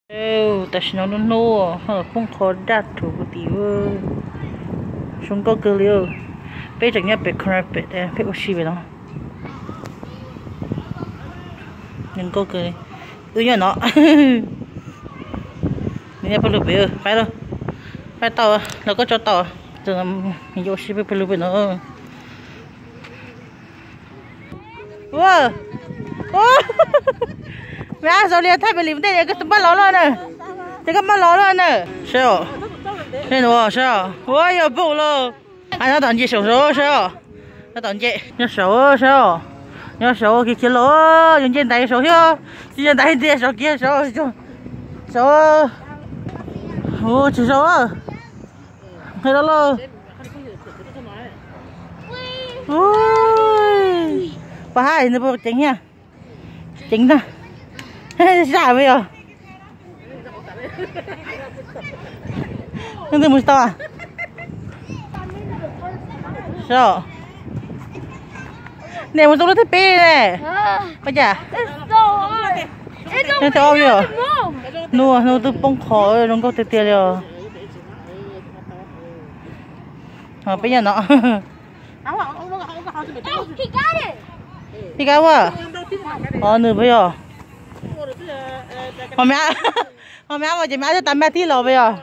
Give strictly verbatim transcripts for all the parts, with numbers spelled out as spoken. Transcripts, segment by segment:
Ê, ta xin nó nô, hả không khó đạt thủ của tí ơi. Chúng có cơ liêu. Bây giờ nhá bị khăn bị đây, bị oxy về nó. Nhưng có cơ, ừ nhá nó. Mình phải lùi về, phải đâu, phải tàu, nó có cho tàu, giờ mình oxy phải lùi về nó. Wow, oh, mẹ sao liền thay bị liếm đây cái tấm bao lò lò nè. Thế cái mắt ló lên nè, sao? Thế nữa sao? Ôi giờ bụng rồi. Anh nó tận gì sầu số sao? Nó tận gì? Nó sầu sao? Nó sầu kia kia lỗ, dùng trên tay sầu chưa? Trên tay kia sầu kia sầu sầu. Sầu. Ôi chỉ sầu à? Hay đó lo. Ôi. Bà hai nó bộ chính nha. Chính nè. Sao bây giờ? Nanti mesti tahu ah. So. Nè một số nó thích bê nè. Bây giờ. Nó theo rồi. Nua, nó tôi bông khó nó có tiền rồi. À bây giờ nó. Đi cao quá. Ờ nửa bây giờ. Hôm nay hôm nay mà chị mẹ cho tắm mẹ tí lò bây giờ.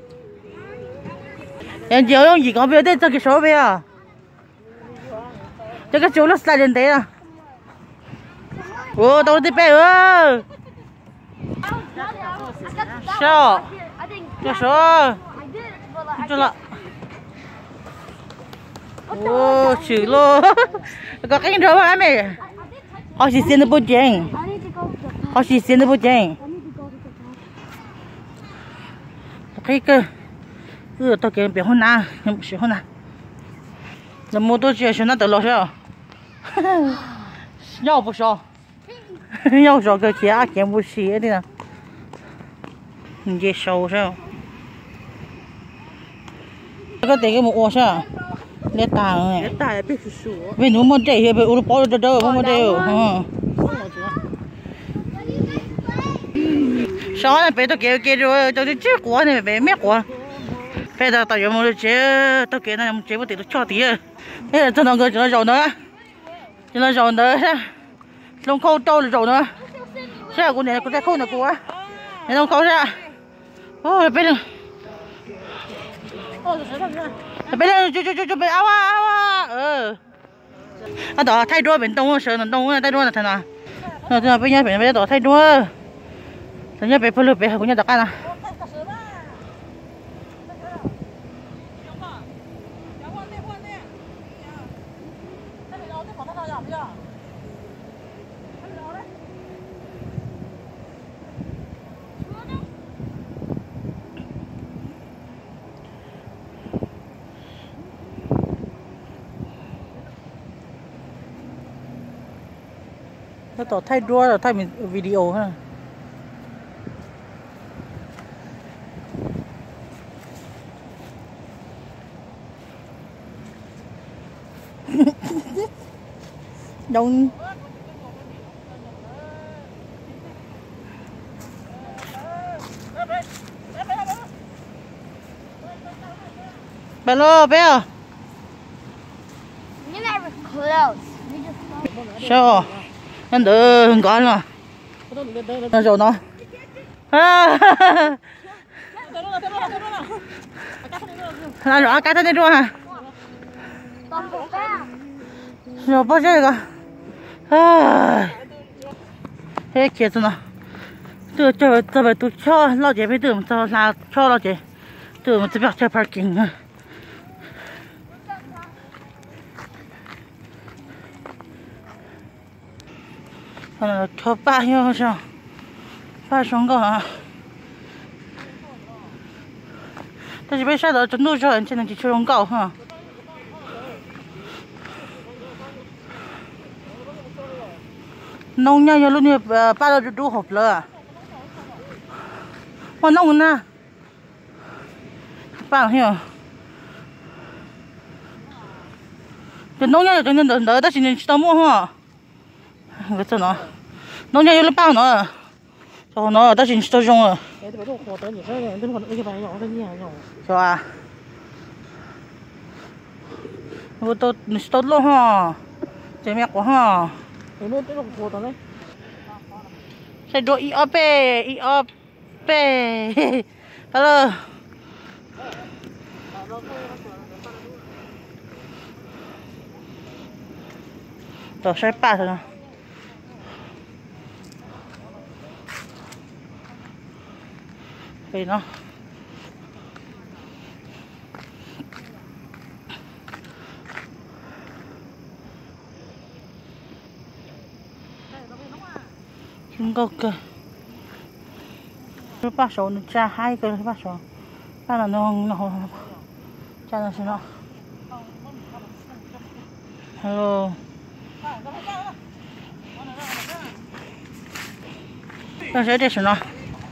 Em chiều không gì có bây giờ cho cái số bây giờ. Cho cái số nó sai đến thế à. Ồ tao đi bé ơi. Sao? Cái số. Cho là. Ồ chữ lô. Có cái gì mà mày. Họ chỉ xin được bộ chén. Họ chỉ xin được bộ chén. Cái cơ. Ừ, tao kêu bé hôn na, em喜欢na。那摩托车现在得多少？要不少，要少个钱啊，捡不起的。你这收上，这个得给我窝上，你打哎。你打也别去说。为什么这些被我都包着这，我们这有，嗯。sao này bé tao kêu kêu rồi tao đi chết quá này bé mét quá bây giờ tao dùng một chế tao kêu này chế một tí tao cho tí bây giờ tao nó cho nó rồi nữa cho nó rồi nữa lông khô trâu rồi nữa sao cô này cô ta khô này cô á này lông khô ra ôi bé này bé này chú chú chú chú bé áo áo ờ à đó thay đuôi bên đông sợ nó đông thay đuôi là thế nào rồi giờ bây giờ bé bé đó thay đuôi thế nhá bé phơi lụp bé cũng nhá đặc ăn à nó tỏ thay đuôi rồi thay mình video ha đông bé lô bé à sao anh đỡ hơn con rồi nó rồi nó à là rồi cái thế này rồi hả rồi bao giờ cả à thế kia rồi nè từ từ từ về từ cho lo gì bây giờ cho là cho lo gì từ mình sẽ bắt cho parking à là cho ba nhiêu sao ba xong cơ hả但是被晒到真多少人才能去吹龙高哈nông nha giờ luôn như ba đứa đủ hộp rồi mà nông nè ba hiểu cái nông nha cho nên đỡ đỡ ta chỉ nên tao mua ha cái chỗ nó nông nha giờ là bao nữa cho nó ta chỉ cho dùng à cho à vô tôi tốt luôn ha chơi mẹ quá ha sai đồ i op i op hello rồi sai ba rồi vậy nó chúng có cơ cái ba số nó cha hai cái ba số ba là nó nó cha là sao nó hello nó sẽ đi sao nó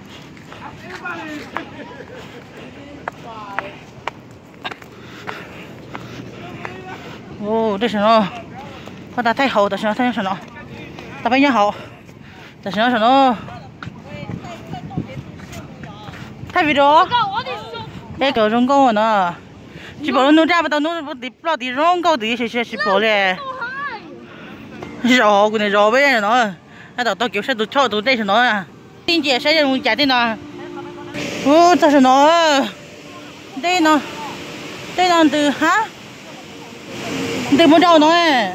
ô đây sao nó có ta thấy hậu ta sao thấy sao nó ta phải nhớ hậu ta sao sao nó thấy video cái cầu rong câu nữa chỉ bảo nó ra bắt đầu nó đi bao đi rong câu đi sẽ sẽ chỉ bảo嘞rồi cái này rồi bây giờ nó cái đầu tao kiểu sẽ tụt cho tụt đây sao nó à tin chị sẽ dùng trả tiền nào ô ta sao nó đây nó đây là từ hả từ mua đâu nó nè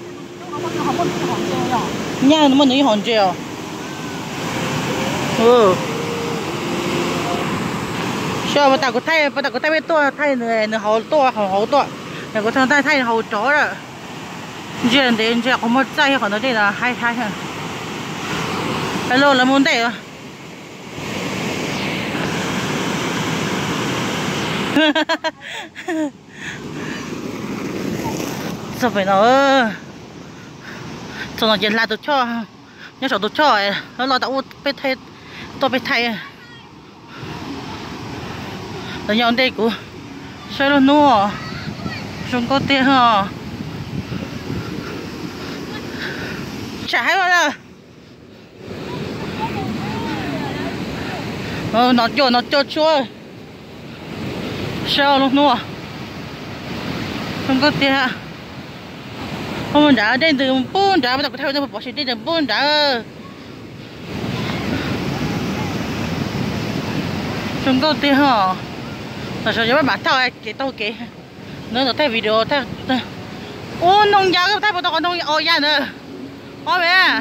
nhà nó mua những hòn treo ừ sao mà tao có thay mà tao có thay biết to thay này nó hậu to hậu hậu to này có thằng thay thay hậu chó rồi chuyện đến chuyện có một tay còn nó đây là hai hai ha hello là muốn đây à sao phải nó cho nó chỉ là tôi cho nhớ cho tôi cho nó lo tao bị thay tôi bị thay rồi nhau đây của sao nó nua chúng có tiền hả trái vào đây ờ nó cho nó cho chua sao nó nua chúng có tiền không đã đây từ bốn đã bắt đầu theo tôi bỏ xịt đây từ bốn đã chúng có tiền hả rồi sao giờ bạn thao cái tao kể nữa là thay video thay ô nông gia cái thay bộ tao nông ô gia nữa ô mẹ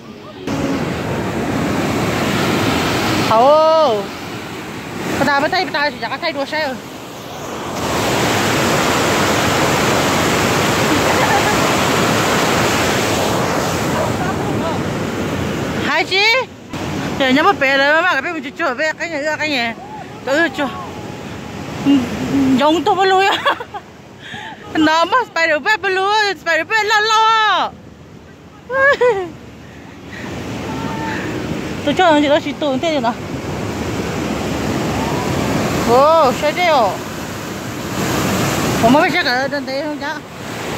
ô ta bắt tay ta chỉ có thay đồ xe hai chị giờ nhắm mắt bé rồi mà cái bé mình chưa bé cái gì cái gì tự chưa giống tôi bao lâu á nó mà spider web bao lâu spider web lo lo tôi cho chị đó chị tôi thế nào ô xe đeoผมไม่ใช่กับเดินเตะkhông chắc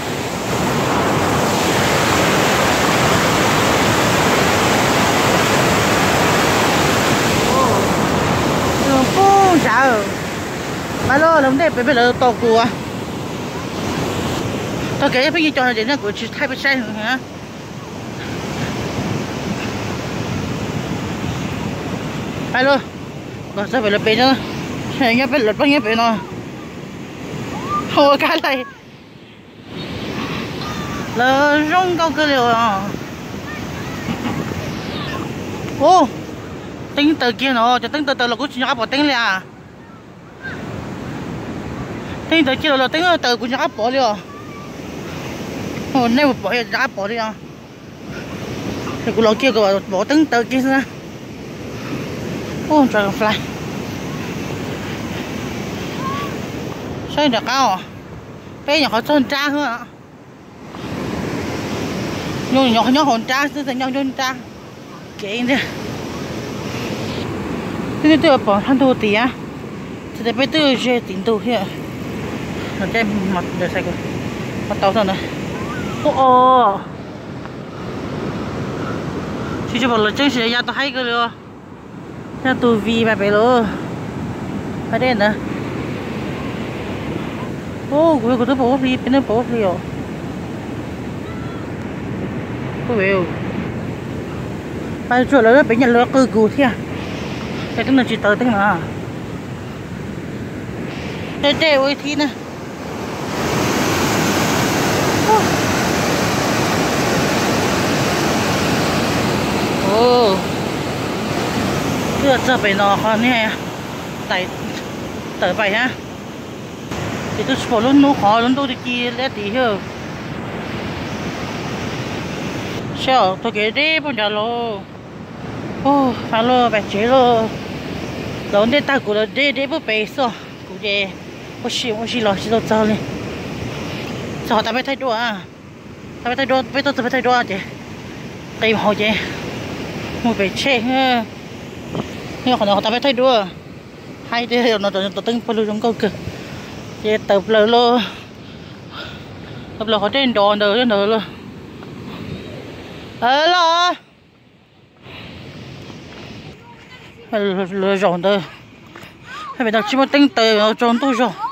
phun sao ba lô làm đẹp bây giờ to cua tao kể phải như cho nó đến là của chị thay bị sai hả ba lô còn sao phải là bể nữa hay nhớ phải lật bao nhiêu bể nó hồ cái này là rong câu cơ liệu à ô tính từ kia nó cho tính từ từ là cũng nhỏ bỏ tính liền à tính từ kia là tính từ cũng nhỏ bỏ liền ô nếu bỏ thì nhỏ bỏ đi à thì cũng lo kiaក៏bỏ tính từ kia ra ô dragonfly sao được cao à bé nhỏ hơn tra hơn ạ nhỏ nhỏ nhỏ hồn tra chứ thành nhau nhon tra kệ đi cái tôi bỏ than đồ tí á thì để bây giờ chơi tính đồ here nó đem mặt để sai cái mặt tàu thôi này ô chỉ cho bọn nó chân sẽ ra tao hay cái rồi cho tù vi bà bé lô phải đen nữa ô của tôi bố đi bên đó bố đi rồi cô biểu bây giờ là bây giờ là cơ cụ thế à cái tiếng là chỉ tới tiếng nào đây đây ôi thi nè ô chưa giờ phải nọ con nè tại tới vậy ha thì tôi bỏ luôn nó khó luôn tôi đi kia lẽ tí hơn sao tôi kể đi bây giờ lo ô phải lo phải chế lo lâu nay ta cũng là đi đi bữa bể sao cũng đi bữa xí bữa xí lo xí lo sao này sao ta phải thay đổi à ta phải thay đổi phải tôi phải thay đổi chứ cây họ chứ một bể chế ha nhưng mà họ ta phải thay đổi hay thế nó tự tự từng phải luôn câu cực chị tập lờ lô tập lờ họ trên đòn nữa nữa luôn ờ lo lờ rộng thôi hay phải đặt chỉ một tinh tờ trong tôi rồi